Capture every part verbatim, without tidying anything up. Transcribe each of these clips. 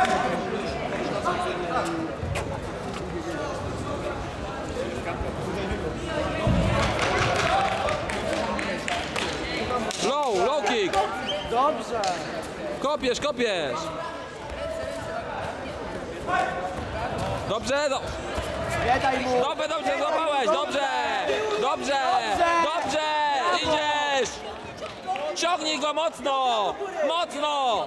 Low, low kick. Dobrze. Kopiesz, kopiesz. Dobrze, do... Nie daj mu. Dobrze, dobrze, złapałeś, dobrze. Dobrze, dobrze, idziesz. Ciągnij go mocno, mocno.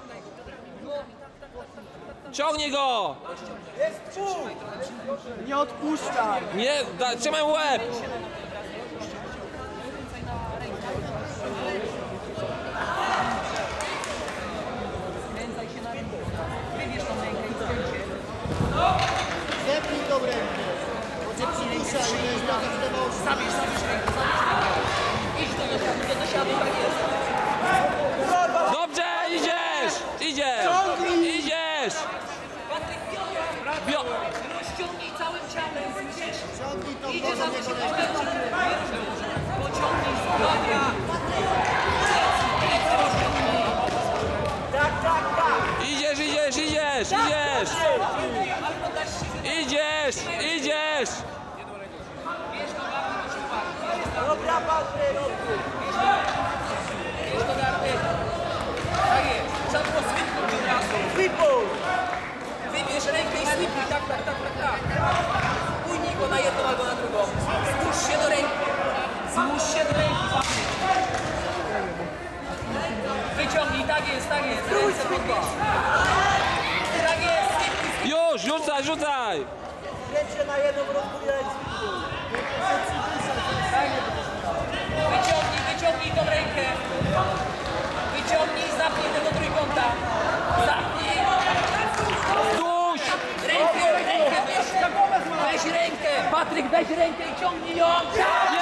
Ciągnij go. Jest pół. Nie odpuszczaj. Nie, da, trzymaj łeb. Zepnij tą rękę. Cię przymusza i jest to zdecydowało. Zabierz, zabierz rękę, zabierz rękę. Idź do dosiadu, do dosiadu, tak jest. Dobrze, idziesz, idziesz, idziesz. Patryk, Bio... rozciągnij całym ciałem, widzisz? Ciągnij tą Idzie nogą, za nie to, koleżkę. pociągnij z uwaga. Tak, tak, tak. Idziesz, idziesz, idziesz, idziesz. Albo dasz się Idziesz, idziesz. Dobra, Patryk. Bierz do gardy. Tak jest. Trzeba było switnąć od razu. Triple. Wybierz rękę i slipnij. Tak, tak, tak, tak, tak. Ujmij go na jedną albo na drugą. Zmusz się do ręki. Zmusz się do ręki, Patryk. Wyciągnij, tak jest, tak jest. Ręce podnieś. Tak jest, slipnij. Już, rzucaj, rzucaj. Ręce na jedną rozbujać. Wyciągnij, wyciągnij tą rękę. Wyciągnij, zapnij tego trójkąta. Zapnij. Duś. Rękę, rękę, weź. Weź rękę. Patryk, weź rękę i ciągnij ją.